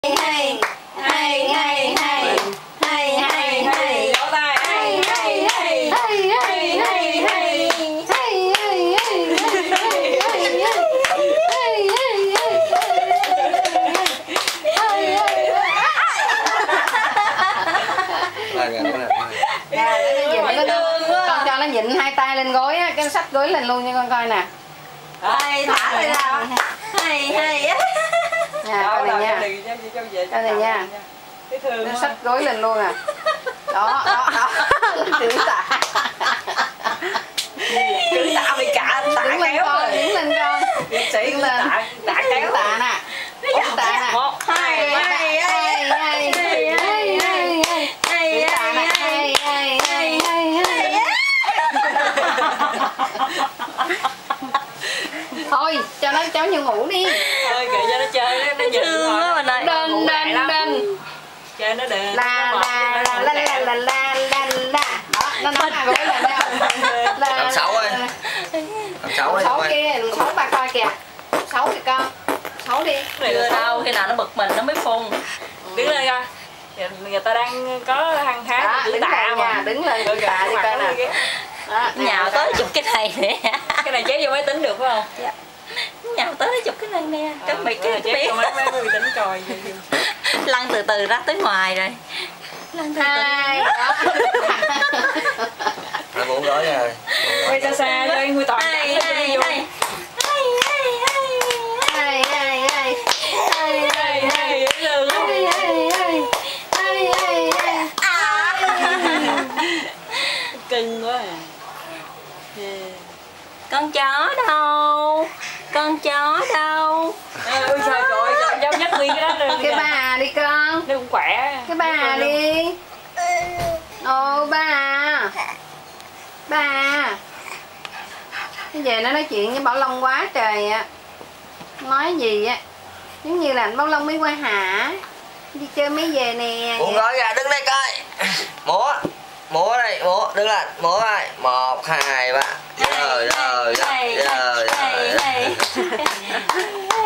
Con cho nó nhịn hai tay lên gối á, cái xách gối lên luôn nha con coi nè. Đây, thả đây nào. Hay. Nha, coi này nha. Coi này nha. Nó xách gối lên luôn à. Đó. Chữ tạ. Chữ tạ bị cả tạ kéo rồi. Đứng lên con. Sĩ lên. Tạ kéo. Tạ nè. Tạ nè. 1 2 thôi cho nó cháu như ngủ đi. Thôi kệ cho nó chơi nó giận rồi mình ơi. Đền chơi nó đền la đó nó nói là gối là làm xấu ơi, làm xấu đi xấu kia, xấu ba coi kìa, xấu thì con xấu đi. Chưa đâu, khi nào nó bực mình nó mới phun. Đứng lên coi, người ta đang có hăng hái chữ tạ mà. Đứng lên chữ tạ đi coi nè. Nhào tới chụp cái này nè. Cái này chế vô máy tính được phải không? Dạ. Nhào tới chụp cái này nè. Cái bị cái chế vô máy tính coi. Lăn từ từ ra tới ngoài rồi. Lăn từ từ. Nó muốn nói nha. Quay xa xa cho anh Huy Toàn cảnh cho đi vô. Cưng quá à. Con chó đâu? Con chó đâu? Ôi trời ơi, cháu nhắc nguyên cái đó rồi. Cái bà đi con. Nó cũng khỏe. Cái bà đi. Ồ bà. Bà. Cái về nó nói chuyện với Bảo Long quá trời ạ. Nói gì á. Giống như là anh Bảo Long mới qua hả? Đi chơi mới về nè. Muốn nói ra đứng đây coi. Múa đây, đứng lên, múa đây. 1 2 3. Rồi.